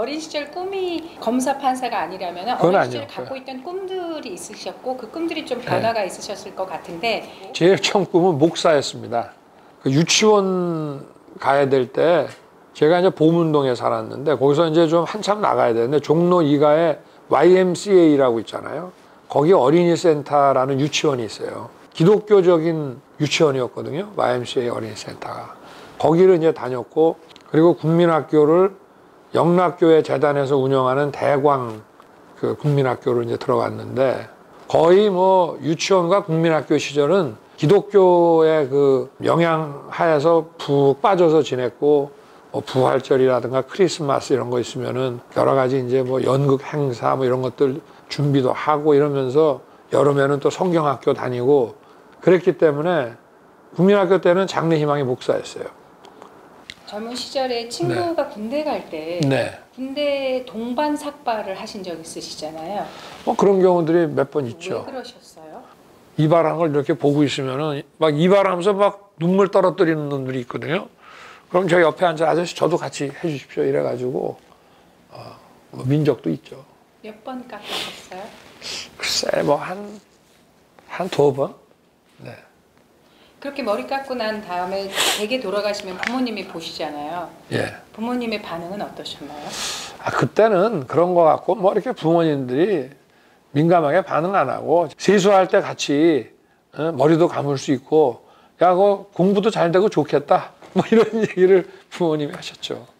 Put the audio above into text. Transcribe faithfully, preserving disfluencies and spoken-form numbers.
어린 시절 꿈이 검사 판사가 아니라면 어린 시절 아니었고요. 갖고 있던 꿈들이 있으셨고 그 꿈들이 좀 변화가 네. 있으셨을 것 같은데 제일 처음 꿈은 목사였습니다. 그 유치원 가야 될 때 제가 이제 보문동에 살았는데 거기서 이제 좀 한참 나가야 되는데 종로 이 가에 와이엠씨에이라고 있잖아요. 거기 어린이 센터라는 유치원이 있어요. 기독교적인 유치원이었거든요. 와이엠씨에이 어린이 센터가. 거기를 이제 다녔고 그리고 국민학교를 영락교회 재단에서 운영하는 대광 그 국민학교를 이제 들어갔는데 거의 뭐 유치원과 국민학교 시절은 기독교의 그 영향 하에서 푹 빠져서 지냈고 뭐 부활절이라든가 크리스마스 이런 거 있으면은 여러 가지 이제 뭐 연극 행사 뭐 이런 것들 준비도 하고 이러면서 여름에는 또 성경학교 다니고 그랬기 때문에 국민학교 때는 장래희망이 목사였어요. 젊은 시절에 친구가 네. 군대 갈 때 네. 군대 동반 삭발을 하신 적 있으시잖아요. 뭐 그런 경우들이 몇 번 있죠. 왜 그러셨어요? 이발한 걸 이렇게 보고 있으면은 막 이발하면서 막 눈물 떨어뜨리는 놈들이 있거든요. 그럼 저 옆에 앉아 아저씨 저도 같이 해주십시오 이래가지고 어, 뭐 민족도 있죠. 몇 번 깎으셨어요? 글쎄 뭐 한 한 두 번. 네. 그렇게 머리 깎고 난 다음에 댁에 돌아가시면 부모님이 보시잖아요. 예. 부모님의 반응은 어떠셨나요? 아 그때는 그런 거 같고 뭐 이렇게 부모님들이 민감하게 반응 안 하고 세수할 때 같이 어, 머리도 감을 수 있고 야, 그 공부도 잘 되고 좋겠다 뭐 이런 얘기를 부모님이 하셨죠.